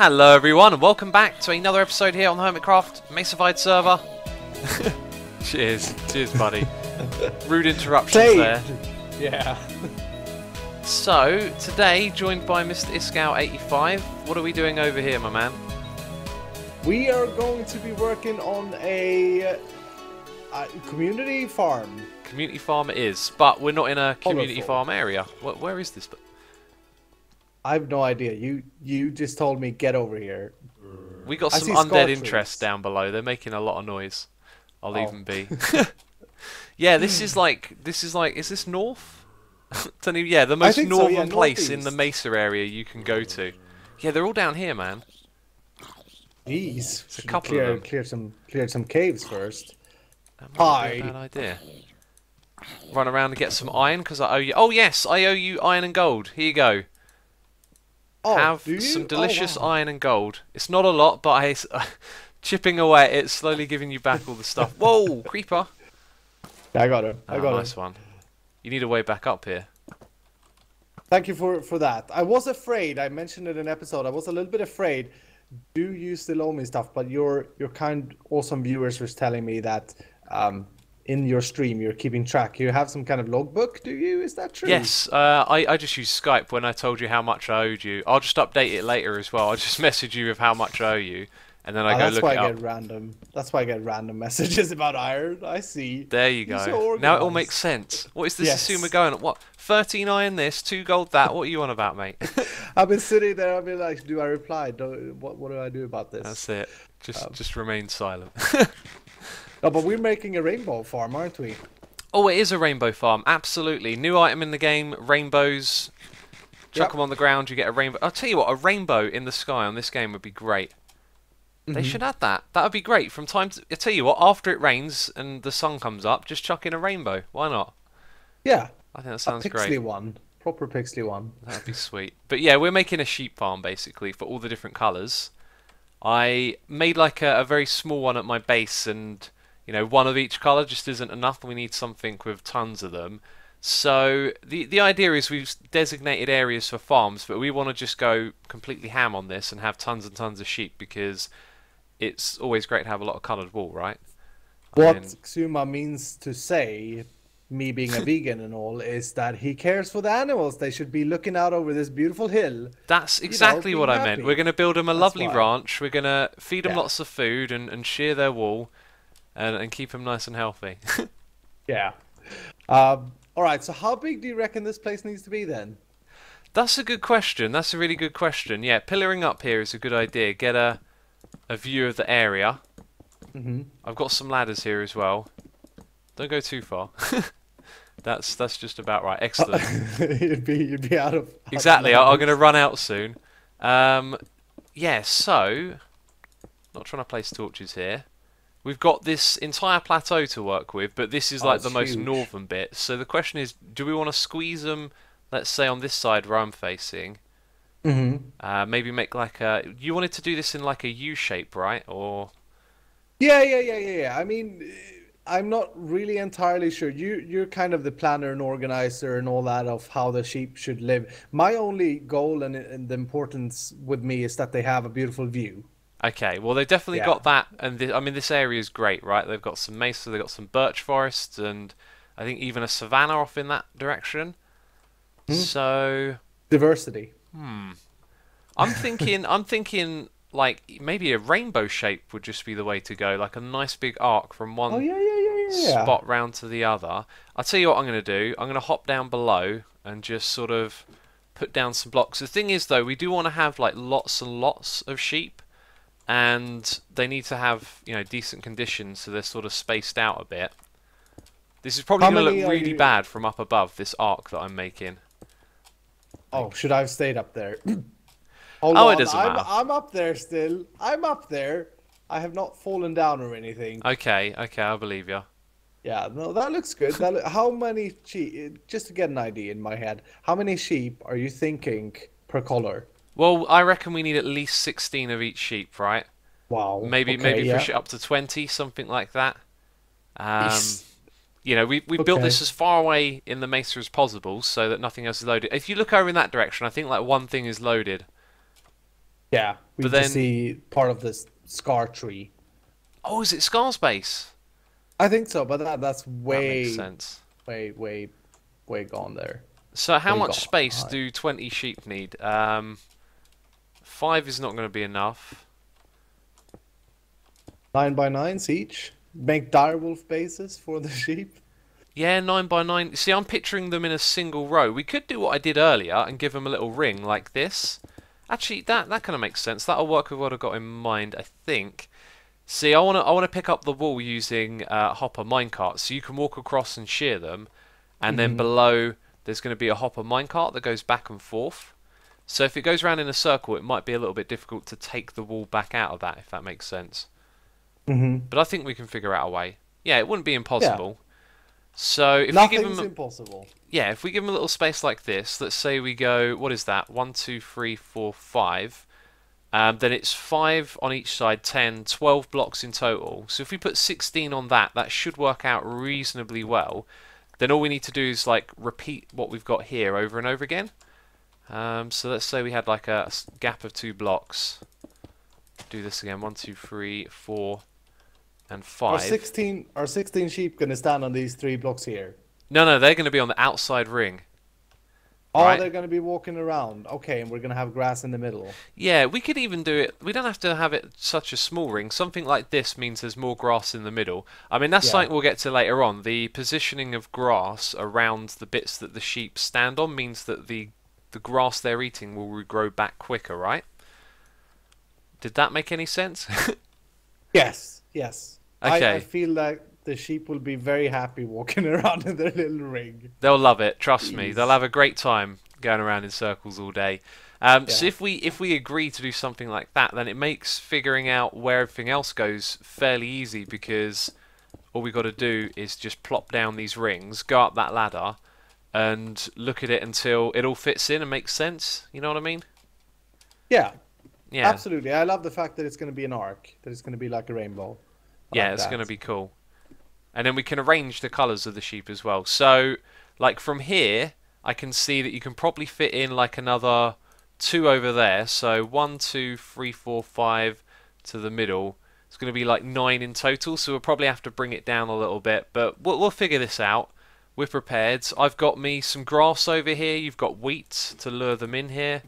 Hello everyone and welcome back to another episode here on the Hermitcraft Mesified server. Cheers buddy. Rude interruptions there. Yeah. So, today joined by Mr. Iskow85, what are we doing over here, my man? We are going to be working on a community farm. Community farm it is, but we're not in a community farm area. Where is this? I have no idea. You just told me get over here. We got some undead interest down below. They're making a lot of noise. I'll leave them be. Yeah, this is like, is this north? Yeah, the most northern place in the Mesa area you can go to. Yeah, they're all down here, man. Jeez, it's a couple of them. Cleared some caves first. That might be a bad idea. Run around and get some iron because I owe you. Oh yes, I owe you iron and gold. Here you go. Oh, have some delicious iron and gold. It's not a lot, but chipping away at it, slowly giving you back all the stuff. Whoa, creeper! I got it. I got it. Nice one. You need a way back up here. Thank you for that. I was afraid. I mentioned it in an episode. I was a little bit afraid. Do you still owe me stuff? But your kind, awesome viewers was telling me that in your stream you're keeping track. You have some kind of logbook, do you? Is that true? Yes, I just used Skype when I told you how much I owed you. I'll just update it later as well. I'll just message you with how much I owe you, and then I go look it up. That's why I get random messages about iron. I see. There you go. So now it all makes sense. What is this Asuma going at? What? 13 iron this, 2 gold that. What are you on about, mate? I've been sitting there. I've been like, do I reply? What do I do about this? That's it. Just remain silent. No, but we're making a rainbow farm, aren't we? Oh, it is a rainbow farm. Absolutely. New item in the game, rainbows. Chuck them on the ground, you get a rainbow. I'll tell you what, a rainbow in the sky on this game would be great. They should add that. That would be great. From time to... I'll tell you what, after it rains and the sun comes up, just chuck in a rainbow. Why not? Yeah. I think that sounds great. A pixely one. Proper pixely one. That'd be sweet. But yeah, we're making a sheep farm, basically, for all the different colours. I made like a very small one at my base, and... You know, one of each colour just isn't enough. We need something with tons of them. So the idea is we've designated areas for farms, but we want to just go completely ham on this and have tons and tons of sheep because it's always great to have a lot of coloured wool, right? What Xuma means to say, me being a vegan and all, is that he cares for the animals. They should be looking out over this beautiful hill. That's exactly what I meant. We're going to build them a lovely ranch. We're going to feed them lots of food and shear their wool. And keep them nice and healthy. Yeah. Alright, so how big do you reckon this place needs to be then? That's a good question. That's a really good question. Yeah, pillaring up here is a good idea. Get a view of the area. I've got some ladders here as well. Don't go too far. That's just about right. Excellent. you'd be out of... Exactly, I'm going to run out soon. Yeah, so... Not trying to place torches here. We've got this entire plateau to work with, but this is like the most northern bit. So the question is, do we want to squeeze them, let's say on this side where I'm facing? Maybe make like a... You wanted to do this in like a U shape, right? Or... Yeah. I mean, I'm not really entirely sure. You're kind of the planner and organizer and all that of how the sheep should live. My only goal and the importance with me is that they have a beautiful view. Okay, well they've definitely got that, and I mean this area is great, right? They've got some mesa, they've got some birch forests, and I think even a savanna off in that direction. So diversity. I'm thinking like maybe a rainbow shape would just be the way to go, like a nice big arc from one spot round to the other. I'll tell you what I'm going to do. I'm going to hop down below and just sort of put down some blocks. The thing is though, we do want to have like lots and lots of sheep. And they need to have, you know, decent conditions, so they're sort of spaced out a bit. This is probably going to look really bad from up above, this arc that I'm making. Oh, should I have stayed up there? It doesn't matter. I'm up there still. I'm up there. I have not fallen down or anything. Okay, I believe you. Yeah, no, that looks good. How many sheep, just to get an idea in my head, how many sheep are you thinking per color? Well, I reckon we need at least 16 of each sheep, right? Wow. Maybe push it up to 20, something like that. You know, we built this as far away in the mesa as possible so that nothing else is loaded. If you look over in that direction, I think like one thing is loaded. Yeah, we But just then, see part of this scar tree. oh, is it Scar's base? I think so, but that's That makes way, sense. way, way, way gone there. So how Way much gone. space Alright. do 20 sheep need? 5 is not going to be enough. 9x9s each. Make direwolf bases for the sheep. Yeah, 9 by 9. See, I'm picturing them in a single row. We could do what I did earlier and give them a little ring like this. Actually, that kind of makes sense. That'll work with what I've got in mind, I think. See, I wanna pick up the wool using hopper minecart, so you can walk across and shear them, and then below there's going to be a hopper minecart that goes back and forth. So if it goes around in a circle, it might be a little bit difficult to take the wool back out of that, if that makes sense. But I think we can figure out a way. Yeah, it wouldn't be impossible. So if we give Nothing's them, impossible. yeah, if we give them a little space like this, let's say we go, what is that? 1, 2, 3, 4, 5. Then it's 5 on each side, 10, 12 blocks in total. So if we put 16 on that, that should work out reasonably well. Then all we need to do is like repeat what we've got here over and over again. So let's say we had like a gap of 2 blocks. Do this again, 1, 2, 3, 4, and 5. Are 16 sheep gonna stand on these 3 blocks here? No, they're going to be on the outside ring. Oh, Right. they're gonna be walking around. Okay, and we're gonna have grass in the middle. Yeah, we could even do it. We don't have to have it such a small ring. Something like this means there's more grass in the middle. I mean, that's Yeah. something we'll get to later on. The positioning of grass around the bits that the sheep stand on means that the grass they're eating will regrow back quicker, right? Did that make any sense? Yes, yes. Okay. I feel like the sheep will be very happy walking around in their little ring. They'll love it. Trust me. Jeez. They'll have a great time going around in circles all day. So if we agree to do something like that, then it makes figuring out where everything else goes fairly easy, because all we got to do is just plop down these rings, go up that ladder, and look at it until it all fits in and makes sense. You know what I mean? Yeah, Yeah. absolutely. I love the fact that it's going to be an arc, that it's going to be like a rainbow. I Yeah, like it's that. going to be cool. And then we can arrange the colours of the sheep as well. So, like from here, I can see that you can probably fit in like another 2 over there. So 1, 2, 3, 4, 5 to the middle. It's going to be like 9 in total. So we'll probably have to bring it down a little bit. But we'll figure this out. We're prepared. I've got me some grass over here. You've got wheat to lure them in here.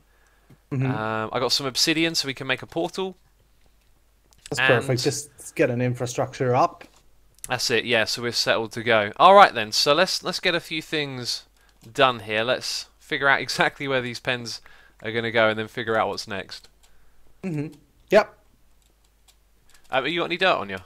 I got some obsidian so we can make a portal. That's and- perfect. Just get an infrastructure up. That's it, yeah, so we're settled to go. Alright then, so let's get a few things done here. Let's figure out exactly where these pens are going to go and then figure out what's next. Yep. You got any dirt on you?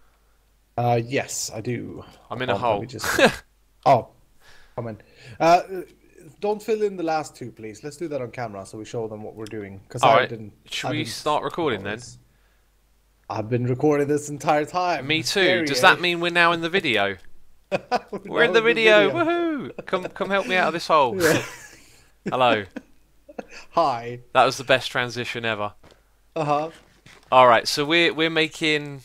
Yes, I do. I'm in a Hold on, let hole. me just- Oh, come in. Don't fill in the last 2, please. Let's do that on camera so we show them what we're doing. Because I Alright, didn't. should I we didn't start recording then? notice. I've been recording this entire time. Me too. Scary, Does eh? that mean we're now in the video? We're in the video! Woohoo! Come help me out of this hole. Hello. Hi. That was the best transition ever. Uh-huh. Alright, so we're making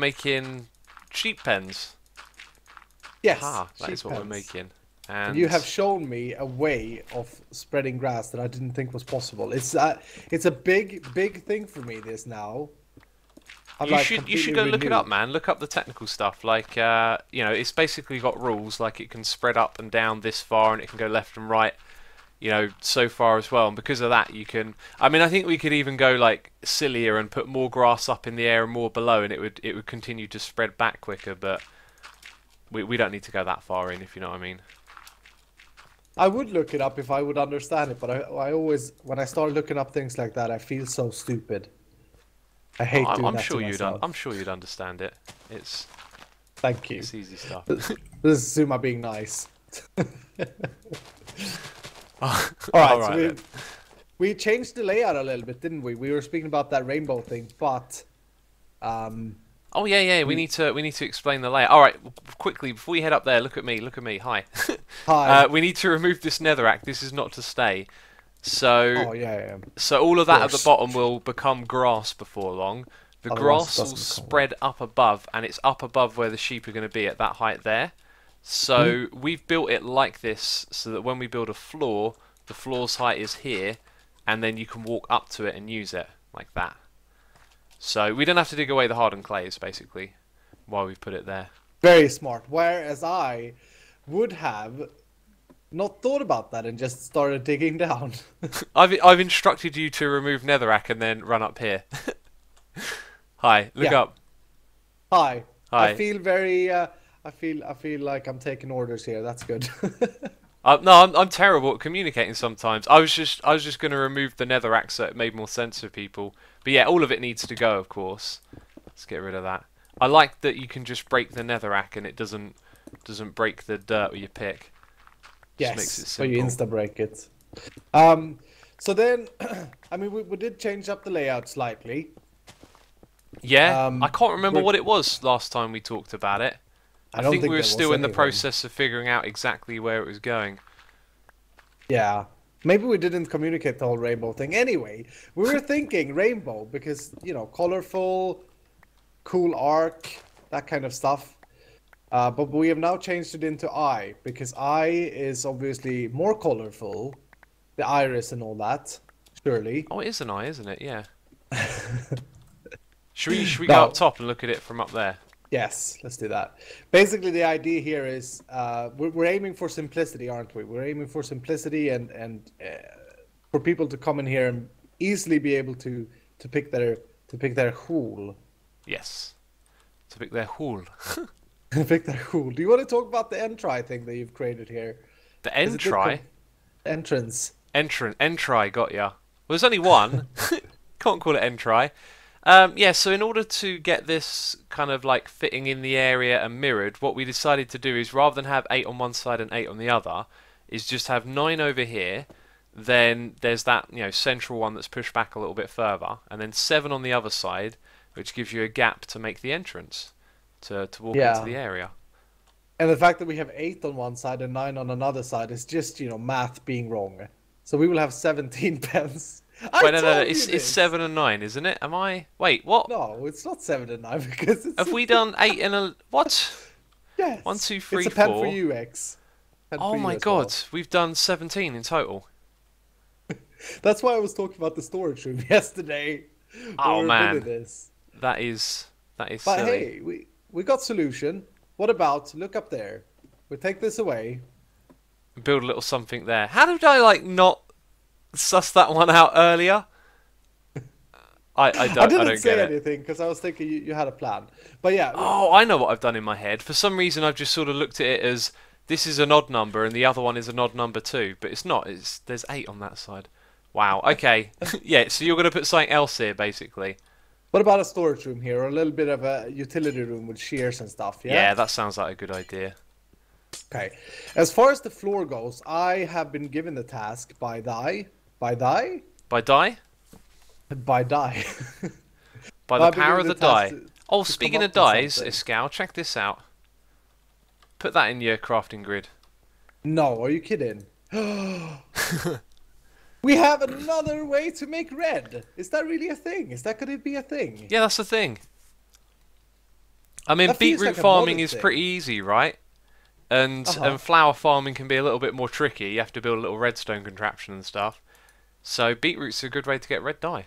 sheep pens. Yes. That is sheep what we're pens. making. And you have shown me a way of spreading grass that I didn't think was possible. It's a big thing for me this now. I'm You like should completely go look it renewed. up, man. Look up the technical stuff. Like it's basically got rules. Like it can spread up and down this far, and it can go left and right. So far as well. And because of that, you can. I mean, I think we could even go like sillier and put more grass up in the air and more below, and it would continue to spread back quicker. But we don't need to go that far in, if you know what I mean. I would look it up if I would understand it, but I always, when I start looking up things like that, I feel so stupid. I hate doing I'm that sure to myself. I'm sure you'd understand it. It's Thank you. easy stuff. This is Zuma being nice. All All right, right, so then. we changed the layout a little bit, didn't we? We were speaking about that rainbow thing, but Oh yeah. We need to explain the layout. All right, quickly before you head up there, look at me. Hi. hi. We need to remove this netherrack. This is not to stay. So Oh yeah. so all of that at the course. bottom will become grass before long. The Otherwise it grass will doesn't become spread up above, and it's up above where the sheep are going to be at that height there. So we've built it like this, so that when we build a floor, the floor's height is here, and then you can walk up to it and use it. like that. So we don't have to dig away the hardened clays, basically, while we've put it there. Very smart. Whereas I would have not thought about that and just started digging down. I've instructed you to remove netherrack and then run up here. Hi, look up. Hi. Hi. I feel very. I feel like I'm taking orders here. That's good. No, I'm terrible at communicating sometimes. I was just going to remove the netherrack so it made more sense for people. But yeah, all of it needs to go, of course. Let's get rid of that. I like that you can just break the netherrack and it doesn't break the dirt with your pick. Yes, makes it so simple. you insta break it. So then, I mean, we did change up the layout slightly. Yeah, I can't remember what it was last time we talked about it. I think we were still in the process of figuring out exactly where it was going. Yeah, maybe we didn't communicate the whole rainbow thing. Anyway, we were thinking rainbow because, you know, colorful, cool arc, that kind of stuff. But we have now changed it into eye because eye is obviously more colorful, the iris and all that. Surely. Oh, it is an eye, isn't it? Yeah. Should we go up top and look at it from up there? Yes, let's do that. Basically, the idea here is we're aiming for simplicity, aren't we? We're aiming for simplicity and for people to come in here and easily be able to pick their hole. Yes, to pick their hole. Pick their hole. Do you want to talk about the entry thing that you've created here? The entry? Entrance. Entry, got ya. Well, there's only one. Can't call it entry. Yeah, so in order to get this kind of like fitting in the area and mirrored, what we decided to do is rather than have 8 on one side and 8 on the other, is just have 9 over here, then there's that, you know, central one that's pushed back a little bit further, and then 7 on the other side, which gives you a gap to make the entrance, to walk into the area. And the fact that we have 8 on one side and 9 on another side is just, you know, math being wrong. So we will have 17 pens. Wait, no, it's 7 and 9, isn't it? Am I? Wait, what? No, it's not 7 and 9 because it's... Have we done 8 and a... What? Yes. 1, 2, 3, 4. It's a pen for you, X. Oh my god, we've done 17 in total. That's why I was talking about the storage room yesterday. Oh man, that is But silly. hey, we got solution. What about, look up there. We take this away. Build a little something there. How did I like not suss that one out earlier? I didn't say anything because I was thinking you had a plan. But yeah. Oh, I know what I've done in my head. For some reason, I've just sort of looked at it as this is an odd number and the other one is an odd number too. But it's not. There's 8 on that side. Wow. Okay. Yeah. So you're going to put something else here, basically. What about a storage room here, or a little bit of a utility room with shears and stuff? Yeah. Yeah, that sounds like a good idea. Okay. As far as the floor goes, I have been given the task by Die. By die? By Die. By the power of the die. Oh, speaking of dies, Iskall, check this out. Put that in your crafting grid. No, are you kidding? We have another way to make red. Is that really a thing? Is that going to be a thing? Yeah, that's the thing. I mean, beetroot farming is pretty easy, right? And flower farming can be a little bit more tricky. You have to build a little redstone contraption and stuff. So beetroot's a good way to get red dye.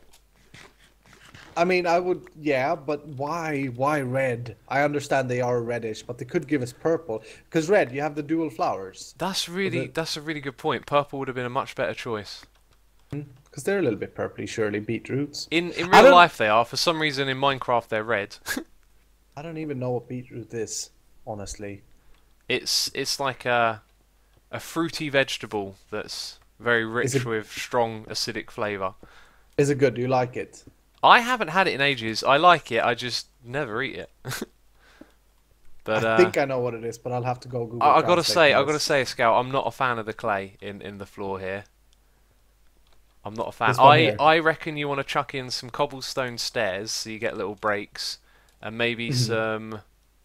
I mean, I would, yeah, but why red? I understand they are reddish, but they could give us purple. Because red, you have the dual flowers. That's a really good point. Purple would have been a much better choice. Because they're a little bit purpley, surely, beetroots. In real life they are. For some reason in Minecraft they're red. I don't even know what beetroot is, honestly. It's like a fruity vegetable that's very rich with strong acidic flavour. Is it good? Do you like it? I haven't had it in ages. I like it. I just never eat it. But I think I know what it is, but I'll have to go Google. I gotta say, Iskall, I'm not a fan of the clay in the floor here. I'm not a fan. I reckon you want to chuck in some cobblestone stairs so you get little breaks, and maybe some.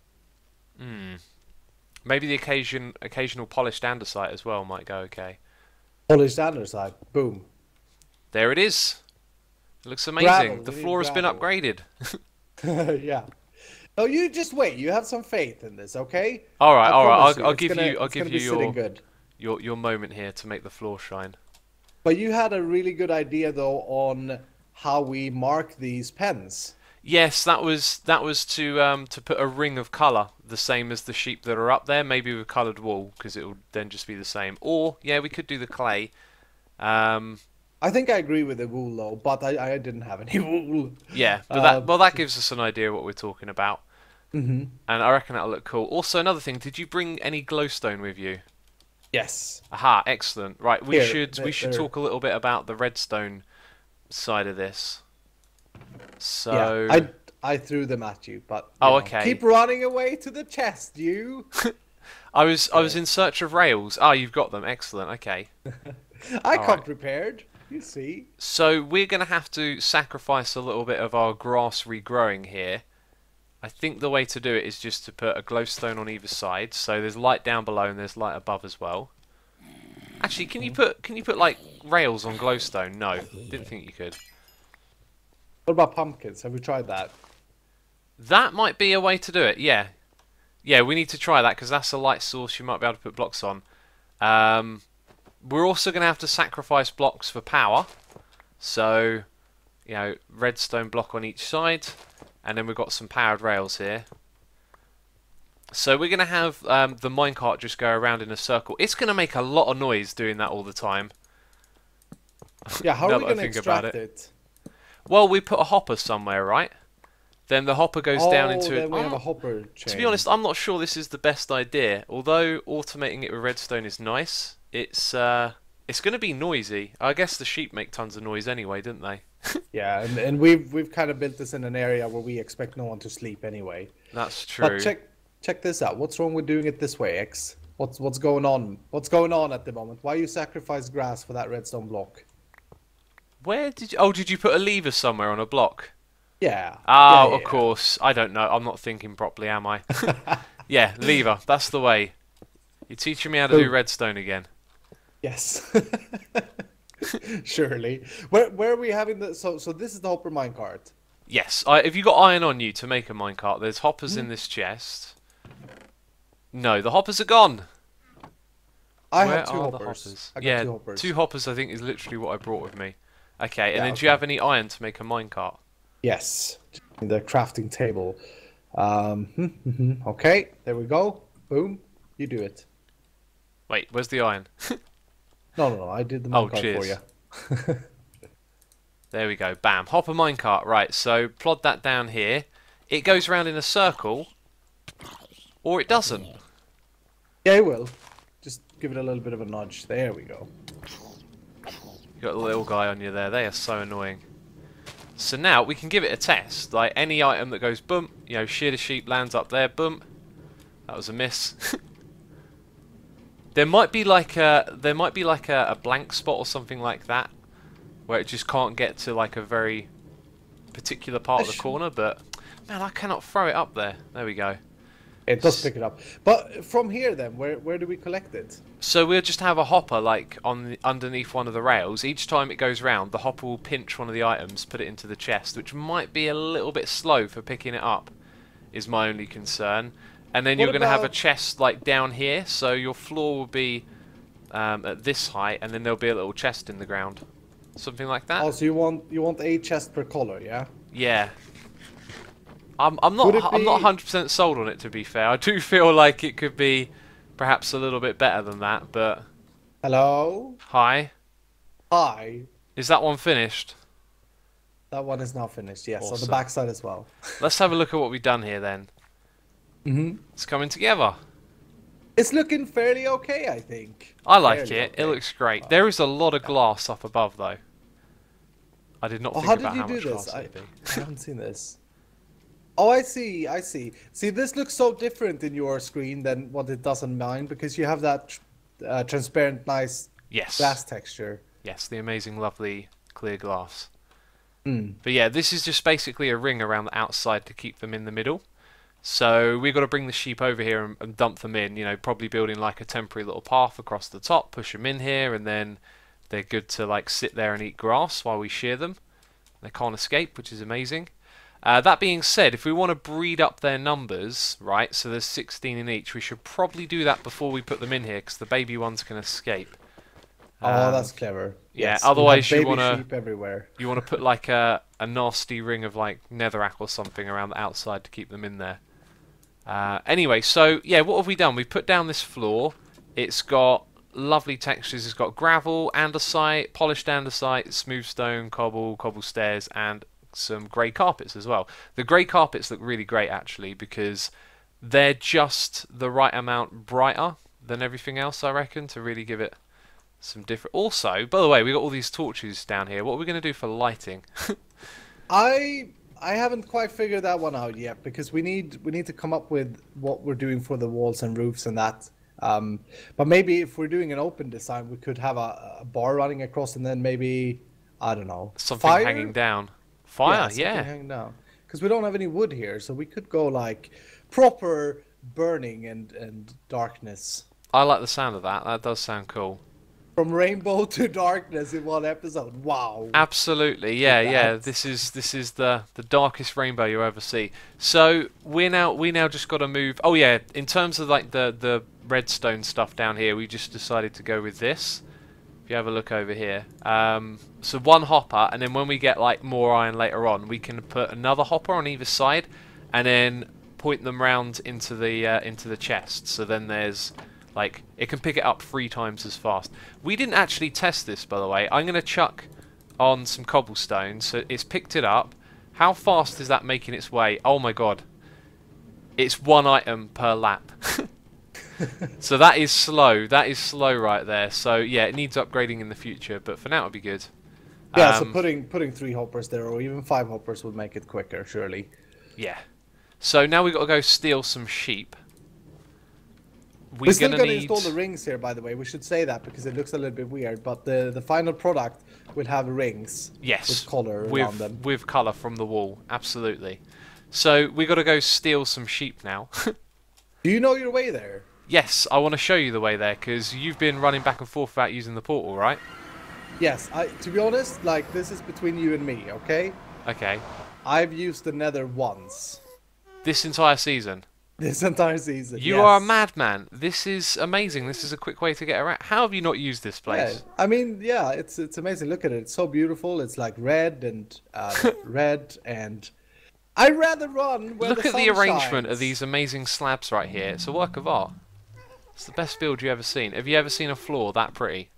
Maybe the occasional polished andesite as well might go okay. Polished andesite, boom. There it is. It looks amazing. The floor has been upgraded. Yeah. No, you just wait. You have some faith in this, okay? All right. I'll give you your moment here to make the floor shine. But you had a really good idea though on how we mark these pens. Yes, that was to put a ring of colour, the same as the sheep that are up there, maybe with coloured wool, because it will then just be the same. Or yeah, we could do the clay. I think I agree with the wool though, but I didn't have any wool. Yeah, but that gives us an idea of what we're talking about. Mm-hmm. And I reckon that'll look cool. Also, another thing, did you bring any glowstone with you? Yes. Aha, excellent. Right, we should there. talk a little bit about the redstone side of this. So yeah, I threw them at you, but okay. Keep running away to the chest, you. I was in search of rails. Ah, you've got them. Excellent. Okay. I come prepared. You see. So we're going to have to sacrifice a little bit of our grass regrowing here. I think the way to do it is just to put a glowstone on either side. So there's light down below and there's light above as well. Actually, can you put like rails on glowstone? No, didn't think you could. What about pumpkins? Have we tried that? That might be a way to do it. Yeah, yeah, we need to try that because that's a light source you might be able to put blocks on. We're also going to have to sacrifice blocks for power. So, redstone block on each side. And then we've got some powered rails here. So we're going to have the minecart just go around in a circle. It's going to make a lot of noise doing that all the time. Yeah, how are we going to extract it? Well, we put a hopper somewhere, right? Then the hopper goes down into then we have a hopper chain. To be honest, I'm not sure this is the best idea. Although automating it with redstone is nice, it's going to be noisy. I guess the sheep make tons of noise anyway, didn't they? Yeah, and we've kind of built this in an area where we expect no one to sleep anyway. That's true. But check this out. What's wrong with doing it this way, X? What's going on? What's going on at the moment? Why you sacrifice grass for that redstone block? Where did you? Oh, did you put a lever somewhere on a block? Yeah. Oh, of course. I don't know. I'm not thinking properly, am I? Yeah, lever. That's the way. You're teaching me how to do redstone again. Yes. Surely. Where are we having the? So this is the hopper minecart. Yes. If you got iron on you to make a minecart, there's hoppers in this chest. No, the hoppers are gone. I have two hoppers. I got two hoppers. Two hoppers. I think is literally what I brought with me. Okay, and then do you have any iron to make a minecart? Yes, the crafting table. Okay, there we go. Boom. You do it. Wait, where's the iron? No, I did the minecart for you. There we go. Bam. Hopper minecart. Right, so plod that down here. It goes around in a circle, or it doesn't. Yeah, it will. Just give it a little bit of a nudge. There we go. You got a little guy on you there. They are so annoying. So now we can give it a test. Like any item that goes boom, shear the sheep lands up there. Boom. That was a miss. There might be like a blank spot or something like that, where it just can't get to like a very particular part of the corner. But man, I cannot throw it up there. There we go. It does pick it up. But from here then, where do we collect it? So we'll just have a hopper like underneath one of the rails. Each time it goes round, the hopper will pinch one of the items, put it into the chest, which might be a little bit slow for picking it up, is my only concern. And then you're going to have a chest like down here, so your floor will be at this height, and then there'll be a little chest in the ground, something like that. Oh, so you want a chest per color, yeah? Yeah. I'm not 100% sold on it, to be fair. I do feel like it could be perhaps a little bit better than that, but... Hello? Hi. Hi. Is that one finished? That one is now finished, yes. Awesome. On the back side as well. Let's have a look at what we've done here then. It's coming together. It's looking fairly okay, I think. I like it. Okay. It looks great. There is a lot of glass up above, though. I did not think about how much glass it would be. I haven't seen this. Oh, I see. See, this looks so different in your screen than what it does on mine, because you have that transparent, nice glass texture. Yes, the amazing, lovely, clear glass. But yeah, this is just basically a ring around the outside to keep them in the middle. So we've got to bring the sheep over here and dump them in, probably building like a temporary little path across the top, push them in here, and then they're good to like sit there and eat grass while we shear them. They can't escape, which is amazing. That being said, if we want to breed up their numbers, right, so there's 16 in each, we should probably do that before we put them in here, because the baby ones can escape. Oh, that's clever. Yeah, Yes, otherwise we'll have baby sheep everywhere. you wanna put like a nasty ring of like netherrack or something around the outside to keep them in there. Anyway, so yeah, what have we done? We've put down this floor. It's got lovely textures. It's got gravel, andesite, polished andesite, smooth stone, cobble stairs, and some grey carpets as well. The grey carpets look really great actually because they're just the right amount brighter than everything else, I reckon, to really give it some different. Also, by the way, we got all these torches down here. What are we going to do for lighting? I haven't quite figured that one out yet because we need to come up with what we're doing for the walls and roofs and that. But maybe if we're doing an open design, we could have a bar running across and then maybe, I don't know, something fire? hanging down. Fire, yeah. Hanging down. Because we don't have any wood here, so we could go like proper burning and darkness. I like the sound of that. That does sound cool. From rainbow to darkness in one episode. Wow. Absolutely, yeah. This is the darkest rainbow you ever see. So we now just got to move. Oh yeah, in terms of like the redstone stuff down here, we just decided to go with this. If you have a look over here, so one hopper, and then when we get like more iron later on, we can put another hopper on either side, and then point them round into the chest. So then there's like, it can pick it up 3 times as fast. We didn't actually test this, by the way. I'm going to chuck on some cobblestone, so it's picked it up. How fast is that making its way? Oh my god. It's 1 item per lap. So that is slow. That is slow right there. So yeah, it needs upgrading in the future, but for now it'll be good. Yeah, so putting 3 hoppers there, or even 5 hoppers would make it quicker, surely. Yeah. So now we've got to go steal some sheep. We're still going to install the rings here, by the way. We should say that because it looks a little bit weird. But the final product will have rings. Yes. With colour around them. With colour from the wall. Absolutely. So we got to go steal some sheep now. Do you know your way there? Yes, I want to show you the way there because you've been running back and forth without using the portal, right? Yes. To be honest, like this is between you and me, okay? Okay. I've used the Nether once. This entire season? This entire season. You are a madman. This is amazing. This is a quick way to get around. How have you not used this place? Yeah, I mean, yeah, it's amazing. Look at it. It's so beautiful. It's like red and red and I'd rather run where Look the at sun the arrangement shines. of these amazing slabs right here. It's a work of art. It's the best build you've ever seen. Have you ever seen a floor that pretty?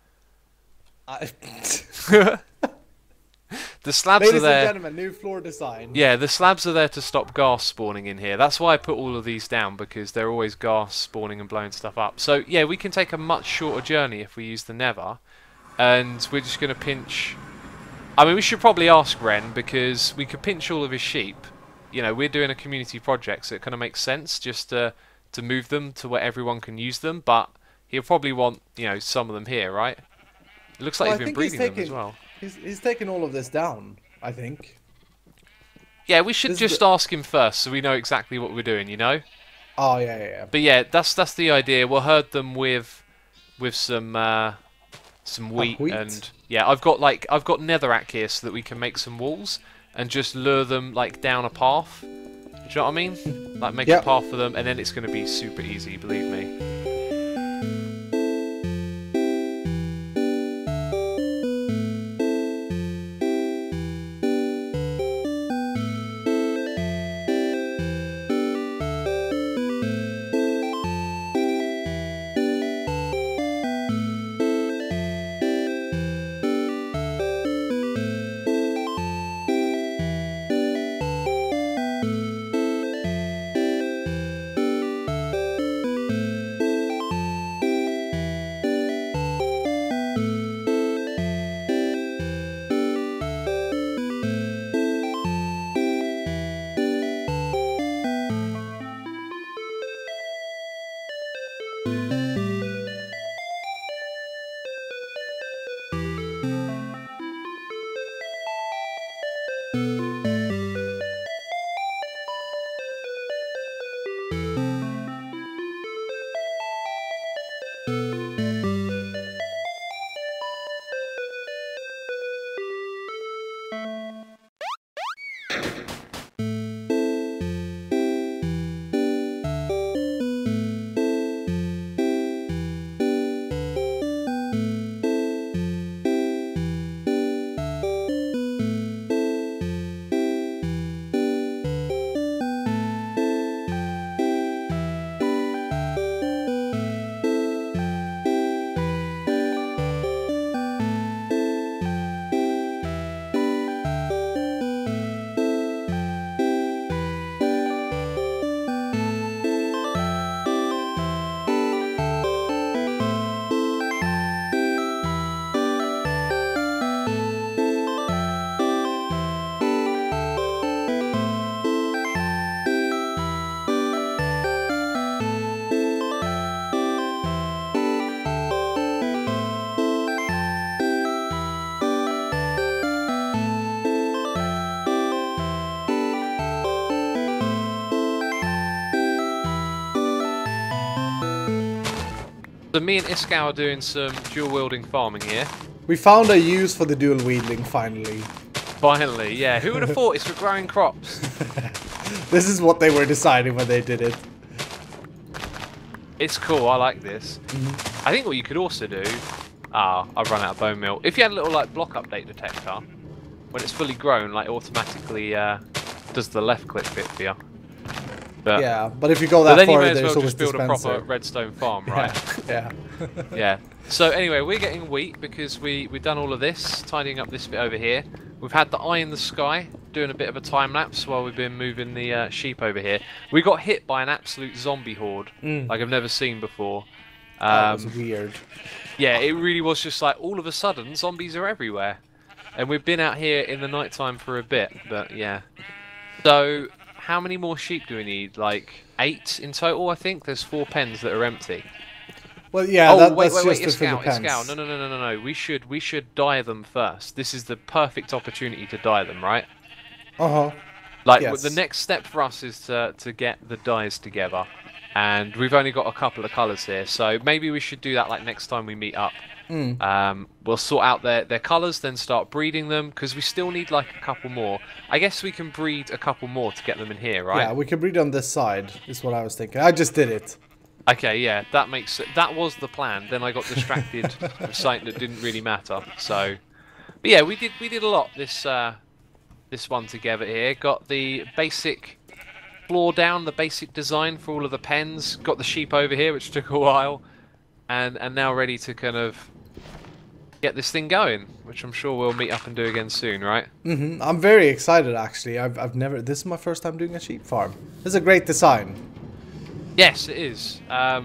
The slabs Ladies are there. and gentlemen, new floor design. Yeah, the slabs are there to stop ghast spawning in here. That's why I put all of these down, because they're always ghast spawning and blowing stuff up. So yeah, we can take a much shorter journey if we use the Nether, and we're just going to pinch. I mean, we should probably ask Ren, because we could pinch all of his sheep. You know, we're doing a community project, so it kind of makes sense just to move them to where everyone can use them. But he'll probably want, you know, some of them here, right? It looks like he's been breeding them as well. He's taken all of this down, I think. Yeah, we should just ask him first so we know exactly what we're doing, you know? Oh, yeah. But yeah, that's the idea. We'll herd them with some wheat, and yeah, I've got netherrack here so that we can make some walls and just lure them like down a path. Do you know what I mean? Like make a path for them, and then it's going to be super easy, believe me. So me and Iskau are doing some dual-wielding farming here. We found a use for the dual wielding finally. Finally, yeah. Who would have thought it's for growing crops? This is what they were deciding when they did it. It's cool, I like this. I think what you could also do... Ah, I've run out of bone meal. If you had a little like block update detector, when it's fully grown, like automatically does the left click bit for you. But, yeah, but if you go that then far, you may as there's well always just build dispenser. a proper redstone farm, right? Yeah. Yeah. So anyway, we're getting wheat because we've done all of this, tidying up this bit over here. We've had the eye in the sky, doing a bit of a time lapse while we've been moving the sheep over here. We got hit by an absolute zombie horde, like I've never seen before. That was weird. Yeah, it really was just like all of a sudden zombies are everywhere, and we've been out here in the nighttime for a bit. But yeah. So how many more sheep do we need? Like 8 in total, I think. There's 4 pens that are empty. Well, yeah. Oh, that's wait, just to fill the pens. Iskau. No. We should dye them first. This is the perfect opportunity to dye them, right? Like Yes. the next step for us is to get the dyes together, and we've only got a couple of colours here, so maybe we should do that like next time we meet up. We'll sort out their colours, then start breeding them, because we still need like a couple more. I guess we can breed a couple more to get them in here, right? Yeah, we can breed on this side, is what I was thinking. I just did it. Okay, yeah, that was the plan. Then I got distracted with something that didn't really matter. So, but yeah, we did a lot this one together here. Got the basic floor down, the basic design for all of the pens. Got the sheep over here, which took a while, and now ready to kind of get this thing going, which I'm sure we'll meet up and do again soon, right? I'm very excited actually. I've never. This is my first time doing a sheep farm. This is a great design. Yes, it is.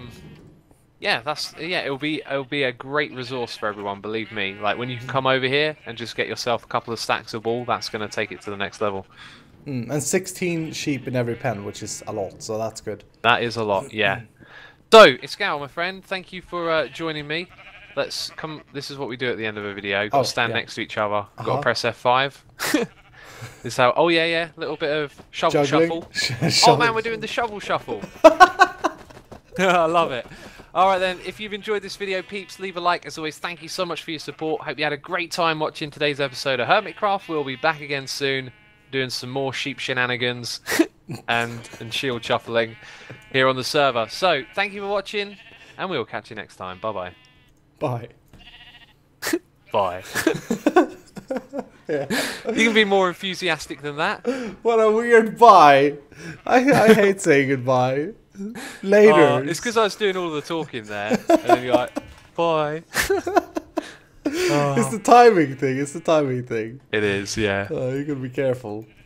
Yeah, it'll be a great resource for everyone, believe me. Like when you can come over here and just get yourself a couple of stacks of wool, that's going to take it to the next level. And 16 sheep in every pen, which is a lot, so that's good. That is a lot, yeah. So, Iskau, my friend, thank you for joining me. Let's come. This is what we do at the end of a video. Got to stand next to each other. Got to press F5. This is how. Oh yeah. Little bit of shovel Juggling. shuffle. Oh man, we're doing the shovel shuffle. I love it. Alright then, if you've enjoyed this video, peeps, leave a like. As always, thank you so much for your support. Hope you had a great time watching today's episode of Hermitcraft. We'll be back again soon, doing some more sheep shenanigans and shield shuffling here on the server. So, thank you for watching, and we'll catch you next time. Bye-bye. Bye. Bye. Yeah. You can be more enthusiastic than that. What a weird bye. I hate saying goodbye. Later. It's because I was doing all the talking there, and then you're like, bye. It's the timing thing. It's the timing thing. It is, yeah. You gotta be careful.